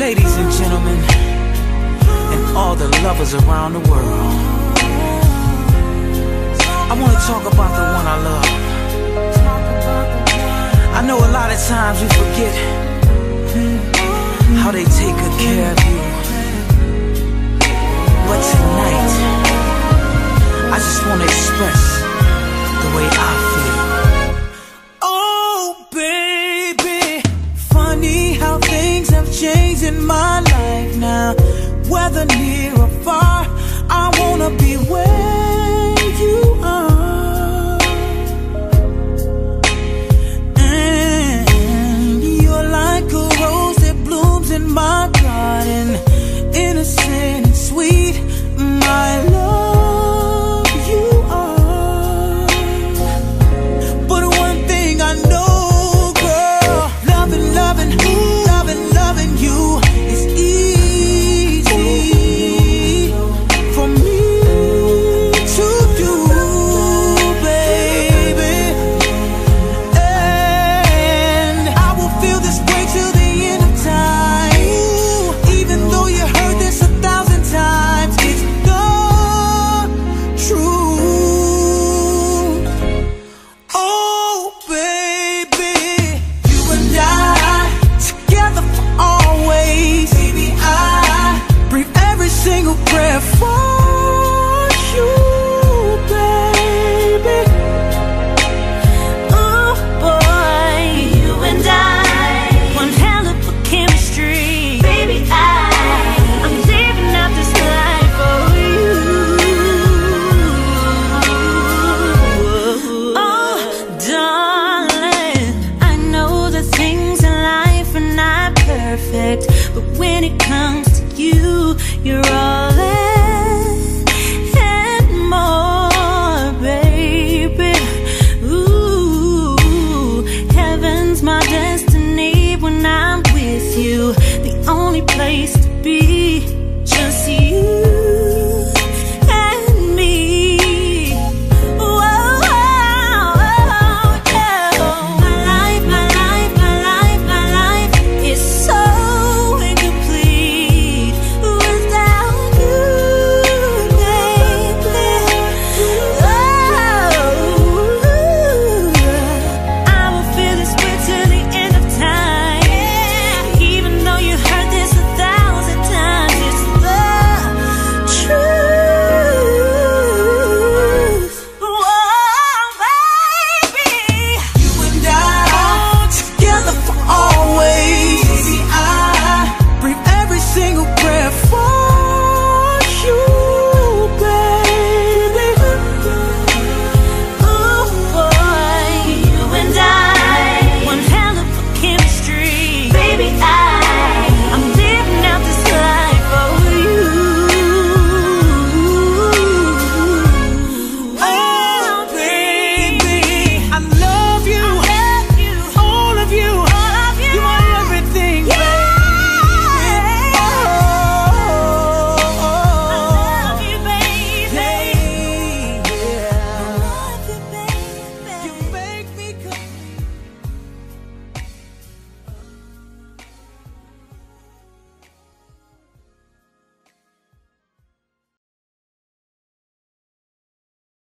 Ladies and gentlemen, and all the lovers around the world, I want to talk about the one I love. I know a lot of times we forget how they take good care of you, but tonight I just want to express